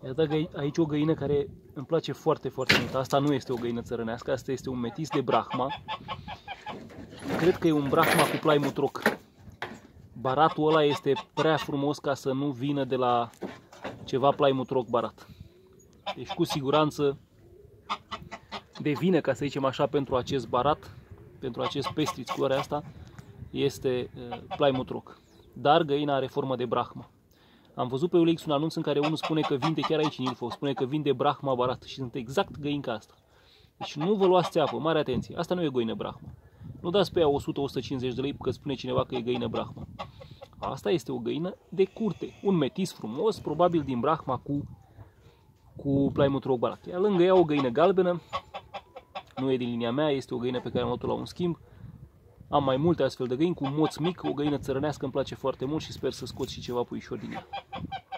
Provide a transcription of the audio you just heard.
Iată aici o găină care îmi place foarte, foarte mult. Asta nu este o găină țărănească, asta este un metis de Brahma. Cred că e un Brahma cu Plymouth Rock. Baratul ăla este prea frumos ca să nu vină de la ceva Plymouth Rock barat. Deci cu siguranță devine, ca să zicem așa, pentru acest barat, pentru acest pestriț, culoarea asta, este Plymouth Rock. Dar găina are formă de Brahma. Am văzut pe OLX un anunț în care unul spune că vinde, chiar aici în Ilfov, spune că vinde Brahma barat și sunt exact găinca asta. Deci nu vă luați țeapă, mare atenție, asta nu e găină Brahma. Nu dați pe ea 100-150 de lei că spune cineva că e găină Brahma. Asta este o găină de curte, un metis frumos, probabil din Brahma cu Plymouth Rock barat. Iar lângă ea o găină galbenă, nu e din linia mea, este o găină pe care am luat-o la un schimb. Am mai multe astfel de găini cu moț mic, o găină țărănească îmi place foarte mult și sper să scot și ceva puișori din ea.